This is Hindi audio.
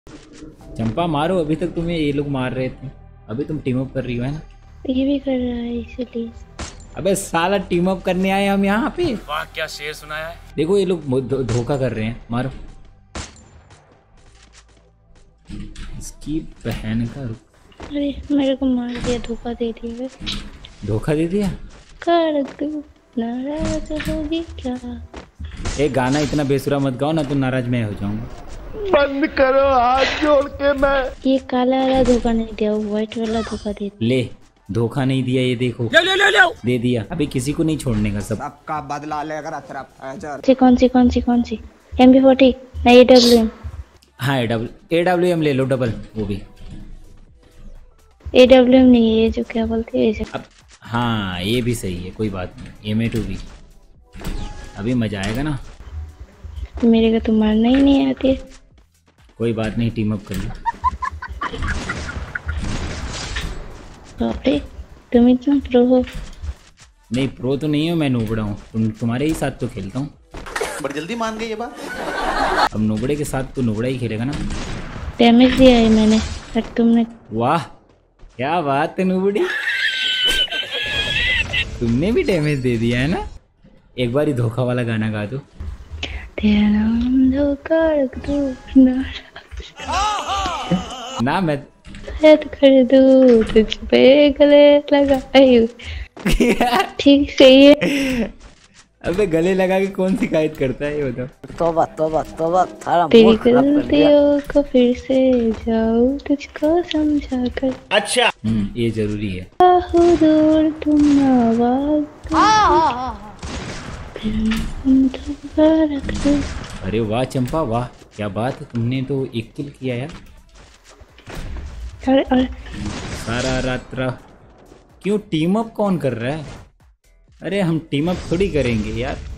चंपा मारो, अभी तक तुम्हें ये लोग मार रहे थे, अभी तुम टीम अप कर रही हो है ना। ये भी कर रहा है इसलिए। अबे साला टीम अप करने आए हम यहाँ पे। वाह क्या शेर सुनाया है। देखो ये लोग धोखा कर रहे हैं, मारो इसकी बहन का। अरे मेरे को मार दिया, धोखा दे दिया। धोखा दे दिया। कर तू नाराज होगी क्या? एक गाना इतना बेसुरा मत गाओ ना, तो नाराज मैं हो जाऊंगा। बंद करो हाथ जोड़ के। मैं ये काला वाला धोखा नहीं दिया, व्हाइट वाला धोखा दे दिया। ले धोखा नहीं दिया, ये देखो ले। दे दिया। अभी किसी को नहीं छोड़ने का, सब सबका बदला लेकर कौन सी MP40 ना AWM? हाँ AWM ले लो डबल, वो भी। AWM नहीं, ये जो क्या बोलते हैं ये। अब हाँ ये भी सही है, कोई बात नहीं। M2 भी अभी मजा आएगा ना। मेरे को तो मारना ही नहीं आती। कोई बात नहीं, टीम अप कर लो। अरे तुम इतना प्रो हो। नहीं प्रो तो नहीं हो, मैं नोबड़ा हूँ। तुम्हारे ही साथ तो खेलता हूँ। बड़ी जल्दी मान गई ये बात। अब नोबड़े के साथ तो नोबड़ा ही खेलेगा ना। डैमेज दिया है मैंने और तुमने। वाह क्या बात है नोबड़ी, तुमने भी डैमेज दे दिया है ना। एक बार ही धोखा वाला गाना गा दो। तेरा नाम धोखा रख दो ना मैं शायद कर दूं तुझ पे गले लगाई। ठीक सही है। अबे गले लगा के कौन शिकायत करता है ये बताओ। तोबा तोबा तोबा थारा तेरी मूड खराब कर दिया। गलतियों को फिर से जाऊं तुझको समझा कर। अच्छा ये जरूरी है। दूर तुम आवाज धोखा रख दो। अरे वाह चंपा वाह, क्या बात है, तुमने तो एक किल किया यार। अरे सारा रात रहा। क्यों टीम अप कौन कर रहा है? अरे हम टीम अप थोड़ी करेंगे यार।